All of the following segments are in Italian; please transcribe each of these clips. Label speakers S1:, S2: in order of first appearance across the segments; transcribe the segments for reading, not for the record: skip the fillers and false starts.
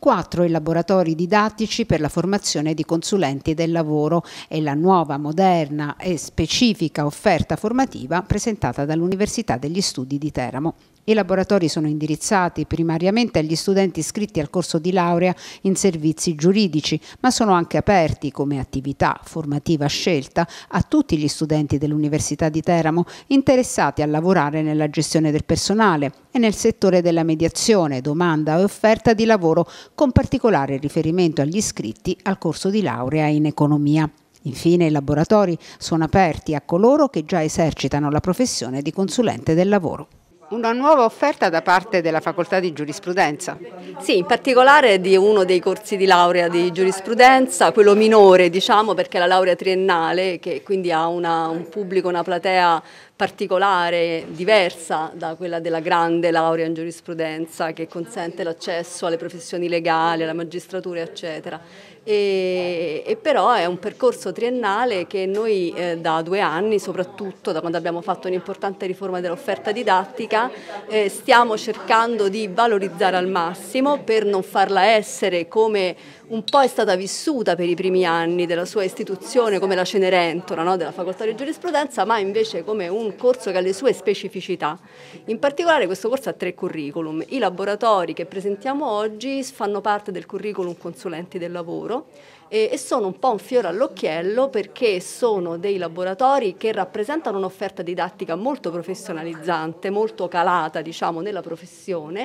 S1: 4 i laboratori didattici per la formazione di consulenti del lavoro e la nuova, moderna e specifica offerta formativa presentata dall'Università degli Studi di Teramo. I laboratori sono indirizzati primariamente agli studenti iscritti al corso di laurea in servizi giuridici, ma sono anche aperti come attività formativa scelta a tutti gli studenti dell'Università di Teramo interessati a lavorare nella gestione del personale e nel settore della mediazione, domanda e offerta di lavoro, con particolare riferimento agli iscritti al corso di laurea in economia. Infine, i laboratori sono aperti a coloro che già esercitano la professione di consulente del lavoro. Una nuova offerta da parte della facoltà di giurisprudenza?
S2: Sì, in particolare di uno dei corsi di laurea di giurisprudenza, quello minore diciamo perché è la laurea triennale, che quindi ha un pubblico, una platea particolare, diversa da quella della grande laurea in giurisprudenza che consente l'accesso alle professioni legali, alla magistratura eccetera. E però è un percorso triennale che noi da 2 anni, soprattutto da quando abbiamo fatto un'importante riforma dell'offerta didattica, stiamo cercando di valorizzare al massimo per non farla essere come un po' è stata vissuta per i primi anni della sua istituzione come la Cenerentola, no? Della facoltà di giurisprudenza, ma invece come un corso che ha le sue specificità. In particolare questo corso ha 3 curriculum. I laboratori che presentiamo oggi fanno parte del curriculum consulenti del lavoro e sono un po' un fiore all'occhiello perché sono dei laboratori che rappresentano un'offerta didattica molto professionalizzante, molto calata diciamo nella professione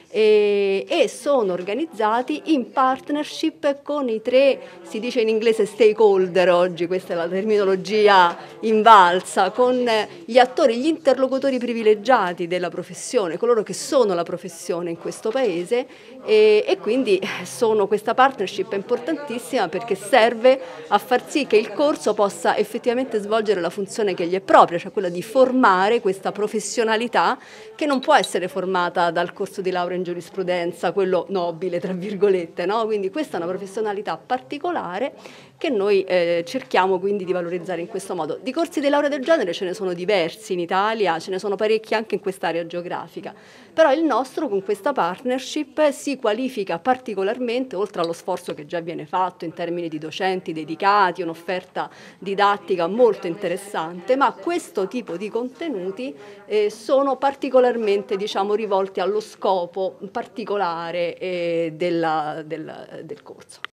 S2: e sono organizzati in partnership con i 3, si dice in inglese stakeholder oggi, questa è la terminologia invalsa, con gli attori, gli interlocutori privilegiati della professione, coloro che sono la professione in questo paese e quindi questa partnership è importantissima perché serve a far sì che il corso possa effettivamente svolgere la funzione che gli è propria, cioè quella di formare questa professionalità che non può essere formata dal corso di laurea in giurisprudenza, quello nobile tra virgolette, no? Quindi questa è una professionalità particolare che noi cerchiamo quindi di valorizzare in questo modo. Di corsi di laurea del genere ce ne sono diversi in Italia, ce ne sono parecchi anche in quest'area geografica, però il nostro con questa partnership si qualifica particolarmente, oltre allo sforzo che già viene fatto in termini di docenti dedicati, un'offerta didattica molto interessante, ma questo tipo di contenuti sono particolarmente diciamo, rivolti allo scopo particolare del corso.